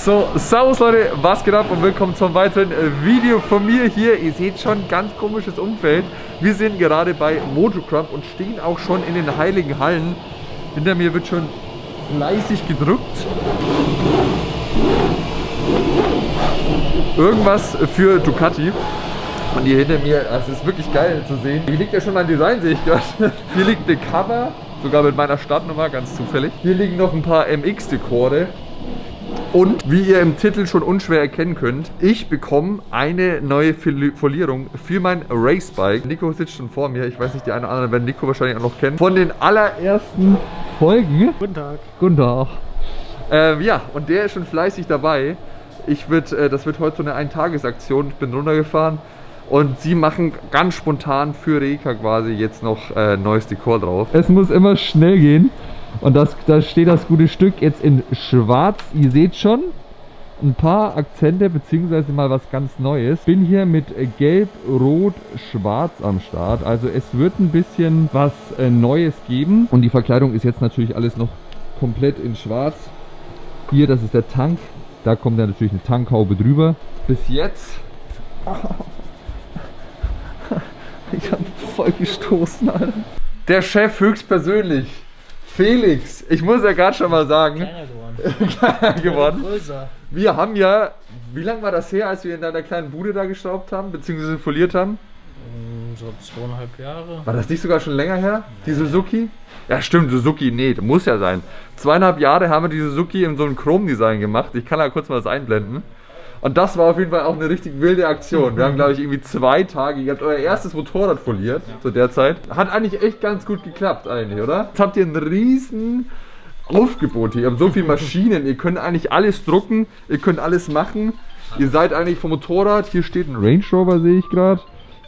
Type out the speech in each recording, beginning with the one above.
So, servus Leute, was geht ab und willkommen zum weiteren Video von mir hier. Ihr seht schon, ganz komisches Umfeld. Wir sind gerade bei Motocrump und stehen auch schon in den heiligen Hallen. Hinter mir wird schon fleißig gedrückt. Irgendwas für Ducati. Und hier hinter mir, es ist wirklich geil zu sehen. Hier liegt ja schon ein Design, sehe ich gerade. Hier liegt ein Cover, sogar mit meiner Startnummer, ganz zufällig. Hier liegen noch ein paar MX-Dekore. Und wie ihr im Titel schon unschwer erkennen könnt, ich bekomme eine neue Folierung für mein Racebike. Nico sitzt schon vor mir. Ich weiß nicht, die einen oder anderen werden Nico wahrscheinlich auch noch kennen. Von den allerersten Folgen. Guten Tag. Guten Tag. Ja, und der ist schon fleißig dabei. Das wird heute so eine Eintagesaktion. Ich bin runtergefahren. Und sie machen ganz spontan für Reka quasi jetzt noch neues Dekor drauf. Es muss immer schnell gehen. Und da steht das gute Stück jetzt in schwarz. Ihr seht schon ein paar Akzente beziehungsweise mal was ganz Neues. Bin hier mit gelb, rot, schwarz am Start. Also es wird ein bisschen was Neues geben. Und die Verkleidung ist jetzt natürlich alles noch komplett in schwarz. Hier, das ist der Tank. Da kommt dann natürlich eine Tankhaube drüber. Bis jetzt... Ich hab voll gestoßen, Alter. Der Chef höchstpersönlich. Felix, ich muss ja gerade schon mal sagen. Kleiner geworden. Größer. Wir haben ja, wie lange war das her, als wir in deiner kleinen Bude da geschraubt haben, beziehungsweise foliert haben? So 2,5 Jahre. War das nicht sogar schon länger her, die Suzuki? Ja stimmt, Suzuki, nee, muss ja sein. 2,5 Jahre haben wir die Suzuki in so einem Chrom-Design gemacht. Ich kann da kurz mal das einblenden. Und das war auf jeden Fall auch eine richtig wilde Aktion. Wir haben, glaube ich, irgendwie 2 Tage, ihr habt euer erstes Motorrad foliert, zu der Zeit. Hat eigentlich echt ganz gut geklappt eigentlich, oder? Jetzt habt ihr ein riesen Aufgebot hier. Ihr habt so viele Maschinen, ihr könnt eigentlich alles drucken, ihr könnt alles machen. Ihr seid eigentlich vom Motorrad, hier steht ein Range Rover, sehe ich gerade.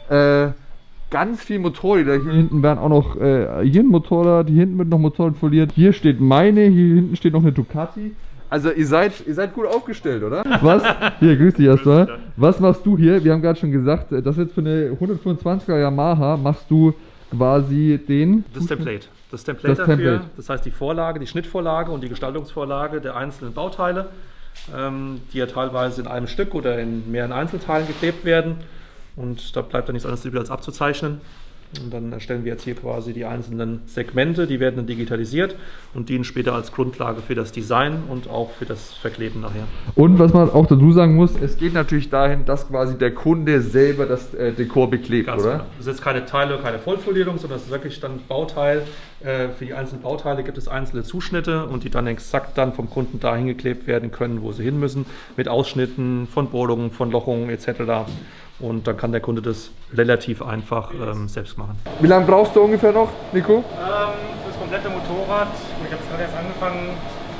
Ganz viel Motorräder, hier hinten werden auch noch, hier ein Motorrad, hier hinten wird noch Motorrad foliert. Hier steht meine, hier hinten steht noch eine Ducati. Also ihr seid gut aufgestellt, oder? Was? Hier, grüß dich erstmal. Was machst du hier? Wir haben gerade schon gesagt, das jetzt für eine 125er Yamaha machst du quasi den... Das Template. Das Template dafür, das heißt die Vorlage, die Schnittvorlage und die Gestaltungsvorlage der einzelnen Bauteile, die ja teilweise in einem Stück oder in mehreren Einzelteilen geklebt werden. Und da bleibt dann nichts anderes übrig als abzuzeichnen. Und dann erstellen wir jetzt hier quasi die einzelnen Segmente, die werden dann digitalisiert und dienen später als Grundlage für das Design und auch für das Verkleben nachher. Und was man auch dazu sagen muss, es geht natürlich dahin, dass quasi der Kunde selber das Dekor beklebt, ganz oder? Genau. Das ist jetzt keine Teile, keine Vollfolierung, sondern es ist wirklich dann Bauteil. Für die einzelnen Bauteile gibt es einzelne Zuschnitte und die dann exakt dann vom Kunden dahin geklebt werden können, wo sie hin müssen, mit Ausschnitten von Bohrungen, von Lochungen etc. Und dann kann der Kunde das relativ einfach selbst machen. Wie lange brauchst du ungefähr noch, Nico? Das komplette Motorrad, ich habe es gerade erst angefangen,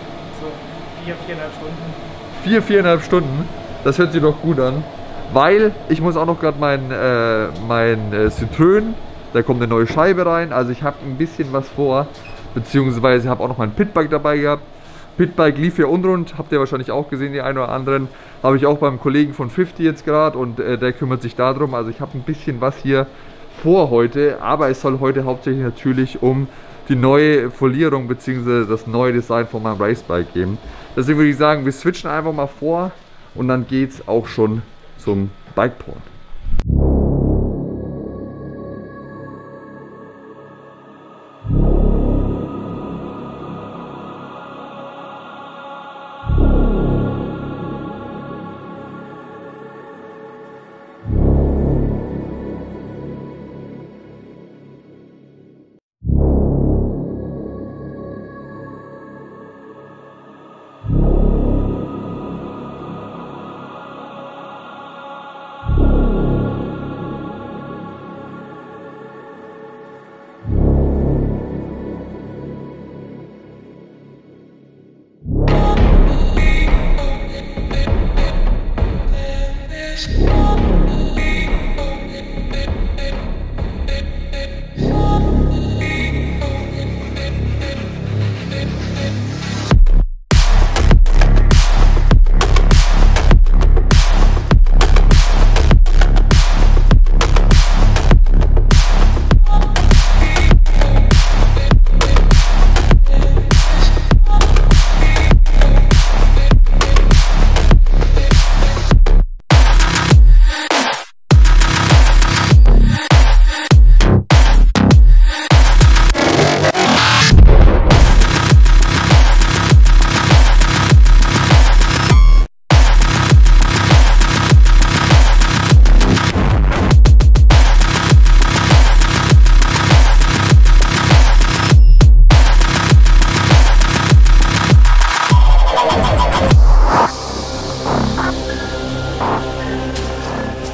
so 4,5 Stunden. 4,5 Stunden? Das hört sich doch gut an. Weil ich muss auch noch gerade mein Citroën, da kommt eine neue Scheibe rein. Also ich habe ein bisschen was vor, beziehungsweise habe auch noch mein Pitbike dabei gehabt. Pitbike lief ja unrund, habt ihr wahrscheinlich auch gesehen, die einen oder anderen. Habe ich auch beim Kollegen von 50 jetzt gerade und der kümmert sich darum. Also ich habe ein bisschen was hier vor heute, aber es soll heute hauptsächlich natürlich um die neue Folierung bzw. das neue Design von meinem Racebike gehen. Deswegen würde ich sagen, wir switchen einfach mal vor und dann geht es auch schon zum Bikeport.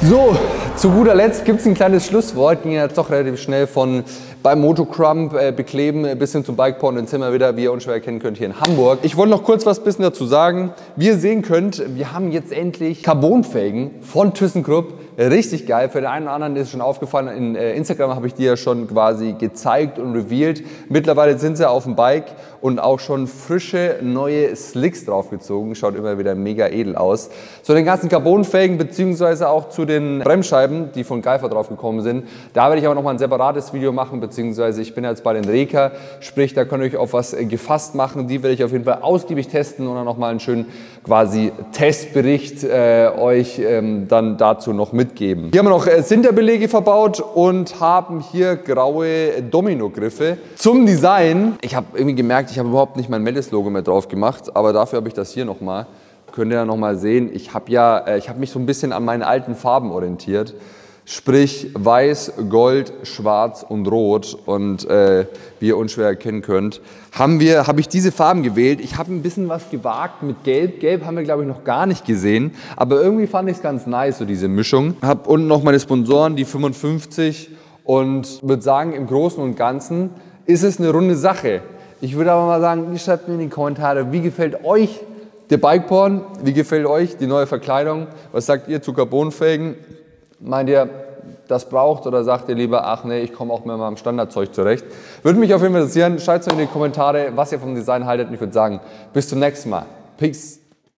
So, zu guter Letzt gibt es ein kleines Schlusswort. Ging jetzt doch relativ schnell von beim Motocrump bekleben bis hin zum Bikeporn. Dann sind wir wieder, wie ihr unschwer erkennen könnt, hier in Hamburg. Ich wollte noch kurz was bisschen dazu sagen. Wie ihr sehen könnt, wir haben jetzt endlich Carbonfelgen von ThyssenKrupp. Richtig geil. Für den einen oder anderen ist es schon aufgefallen. In Instagram habe ich die ja schon quasi gezeigt und revealed. Mittlerweile sind sie auf dem Bike und auch schon frische neue Slicks draufgezogen. Schaut immer wieder mega edel aus. Zu den ganzen Carbonfelgen beziehungsweise auch zu den Bremsscheiben, die von Geifer draufgekommen sind. Da werde ich aber noch mal ein separates Video machen, beziehungsweise ich bin jetzt bei den Reka, sprich da könnt ihr euch auf was gefasst machen. Die werde ich auf jeden Fall ausgiebig testen und dann noch mal einen schönen quasi Testbericht euch dann dazu noch mitgeben. Hier haben wir noch Sinterbelege verbaut und haben hier graue Domino-Griffe. Zum Design, ich habe irgendwie gemerkt, ich habe überhaupt nicht mein Mellis-Logo mehr drauf gemacht, aber dafür habe ich das hier nochmal. Könnt ihr ja nochmal sehen, ich habe mich so ein bisschen an meine alten Farben orientiert. Sprich weiß, gold, schwarz und rot. Und wie ihr unschwer erkennen könnt, habe ich diese Farben gewählt. Ich habe ein bisschen was gewagt mit Gelb. Gelb haben wir, glaube ich, noch gar nicht gesehen. Aber irgendwie fand ich es ganz nice, so diese Mischung. Habe unten noch meine Sponsoren, die 55. Und würde sagen, im Großen und Ganzen ist es eine runde Sache. Ich würde aber mal sagen, schreibt mir in die Kommentare, wie gefällt euch der Bikeporn? Wie gefällt euch die neue Verkleidung? Was sagt ihr zu Carbonfelgen? Meint ihr, das braucht oder sagt ihr lieber, ach nee, ich komme auch mit meinem Standardzeug zurecht? Würde mich auf jeden Fall interessieren. Schreibt es mir in die Kommentare, was ihr vom Design haltet. Und ich würde sagen, bis zum nächsten Mal. Peace.